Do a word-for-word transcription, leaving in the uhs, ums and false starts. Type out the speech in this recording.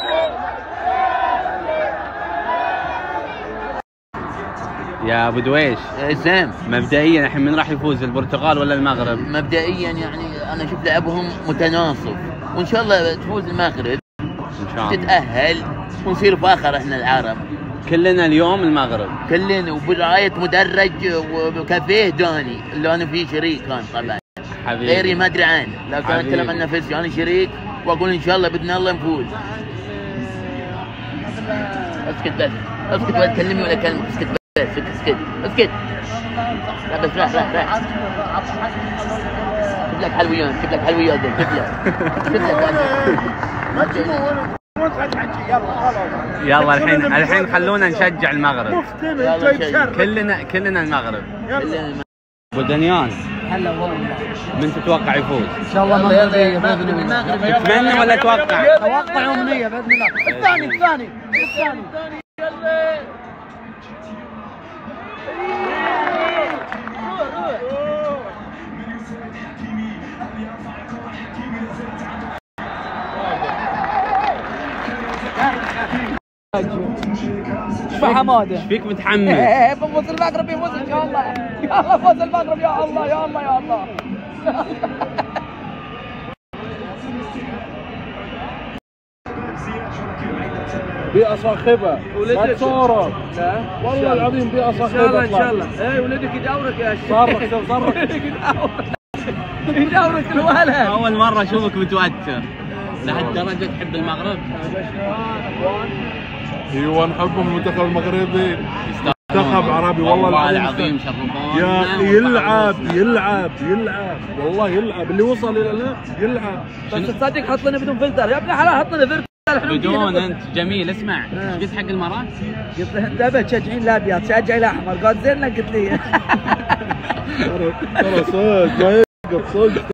يا ابو دويش سام، مبدئيا الحين من راح يفوز، البرتغال ولا المغرب؟ مبدئيا يعني انا اشوف لعبهم متناصف، وان شاء الله تفوز المغرب ان شاء الله تتاهل ونصير فاخر احنا العرب كلنا اليوم المغرب كلنا، وبرعايه مدرج وكافيه داني اللي انا فيه شريك كان طبعا حبيبي. غيري ما ادري عنه، لو كان اتكلم عن نفسي انا شريك واقول ان شاء الله باذن الله نفوز. اسكت بس، اسكت ولا تكلمني ولا كلمه، اسكت بس، اسكت اسكت اسكت. لا بس راح راح راح جيب لك حلويات، جيب لك حلويات، جيب لك جيب لك يلا الحين الحين خلونا نشجع المغرب يلا كلنا كلنا المغرب. كلنا. ابو دنيان هلا والله. من تتوقع يفوز؟ ان شاء الله المغربيه باذن الله. تتمنى ولا توقع؟ توقع امنيه باذن الله. الثاني الثاني الثاني شو حماده؟ ايش فيك متحمس؟ ايه بفوز المغرب، يفوز ان شاء الله. يا الله فوز المغرب، يا الله يا الله يا الله. بيئة صاخبة ما تصورك والله العظيم، بيئة صاخبة ان شاء الله. ايه ولدك يدورك يا شيخ. صرخ صرخ يدورك الولد. اول مره اشوفك متوتر لهالدرجه تحب المغرب؟ ايوه نحبهم، المنتخب المغربي منتخب عربي والله العظيم شرفونا يا اخي. يلعب يلعب يلعب والله يلعب، اللي وصل الى هنا يلعب. بس تصدق حط لنا بدون فلتر يا ابن حلال، حط لنا فلتر بدون. انت جميل. اسمع ايش قلت حق المراه؟ قلت له انت ابد تشجعين الابيض، تشجعي الاحمر. قال زين لك، قلت لي ترى صدق ما يقصد صدق.